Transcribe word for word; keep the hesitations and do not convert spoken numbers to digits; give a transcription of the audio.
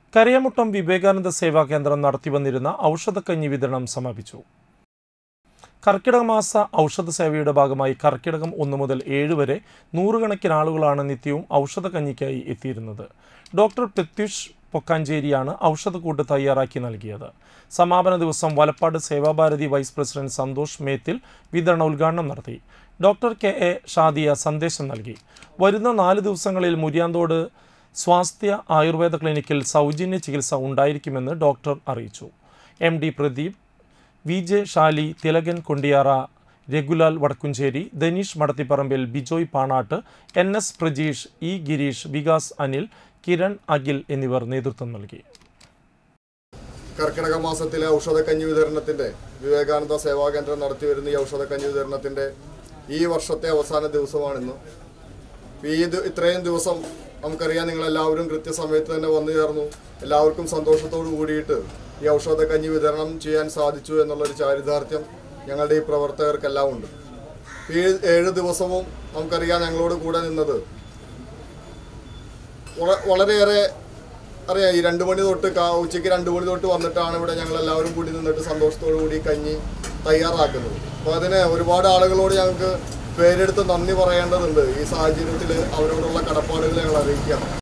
കരയമുട്ടം വിവേകാനന്ദ സേവാ കേന്ദ്രം നടത്തിവന്നിരുന്ന ഔഷധക്കഞ്ഞി വിതരണം സമാപിച്ചു. കർക്കിടക മാസ ഔഷധ സേവയുടെ ഭാഗമായി കർക്കിടകം ഒന്ന് മുതൽ ഏഴ് വരെ നൂറുകണക്കിന് ആളുകളാണ് നിത്യവും ഔഷധക്കഞ്ഞിക്കായി എത്തിയിരുന്നത്. ഡോക്ടർ പ്രത്യുഷ് പൊക്കാഞ്ചേരിയാണ് ഔഷധക്കൂട്ട് തയ്യാറാക്കി നൽകിയത്. സമാപന ദിവസം വലപ്പാട് സേവാഭാരതി വൈസ് പ്രസിഡന്റ് സന്തോഷ് മേത്തിൽ വിതരണ ഉദ്ഘാടനം നടത്തി. ഡോക്ടർ കെ എ ഷാദിയ സന്ദേശം നൽകി. വരുന്ന നാല് ദിവസങ്ങളിൽ മുരിയാന്തോട് സ്വാസ്ഥ്യ ആയുർവേദ ക്ലിനിക്കിൽ സൗജന്യ ചികിത്സ ഉണ്ടായിരിക്കുമെന്ന് ഡോക്ടർ അറിയിച്ചു. M D Pradeep, V J Shali, Thilakan Kondiyara, രഘുലാൽ Vadakkumchery, Dhaneesh Madathiparambil, Bijoy Panattu, N S Prajeesh, E Gireesh, Vikas Anil, Kiran Akhil എന്നിവർ നേതൃത്വം നൽകി. കർക്കിടക മാസത്തിലെ ഔഷധക്കഞ്ഞി വിതരണത്തിൻ്റെ വിവേകാനന്ദ സേവാകേന്ദ്രം നടത്തിവരുന്ന ഈ ഔഷധക്കഞ്ഞി വിതരണത്തിൻ്റെ ഈ വർഷത്തെ അവസാന ദിവസമാണിന്ന്. ഈ ഇത്രയും ദിവസം നമുക്കറിയാം, നിങ്ങളെല്ലാവരും കൃത്യസമയത്ത് തന്നെ വന്നു ചേർന്നു. എല്ലാവർക്കും സന്തോഷത്തോടു കൂടിയിട്ട് ഈ ഔഷധക്കഞ്ഞി വിതരണം ചെയ്യാൻ സാധിച്ചു എന്നുള്ളൊരു ചാരിതാർത്ഥ്യം ഞങ്ങളുടെ ഈ പ്രവർത്തകർക്കെല്ലാം ഉണ്ട്. ഈ ഏഴ് ദിവസവും നമുക്കറിയാം ഞങ്ങളോട് കൂടെ നിന്നത് വളരെയേറെ അറിയാം. ഈ രണ്ട് മണി തൊട്ട് ഉച്ചയ്ക്ക് രണ്ട് മണി തൊട്ട് വന്നിട്ടാണ് ഇവിടെ ഞങ്ങളെല്ലാവരും കൂടി നിന്നിട്ട് സന്തോഷത്തോടു കൂടി കഞ്ഞി തയ്യാറാക്കുന്നത്. അപ്പോൾ അതിന് ഒരുപാട് ആളുകളോട് ഞങ്ങൾക്ക് പേരെടുത്ത് നന്ദി പറയേണ്ടതുണ്ട്. ഈ സാഹചര്യത്തിൽ അവരോടുള്ള കടപ്പാടുകൾ ഞങ്ങൾ അറിയിക്കണം.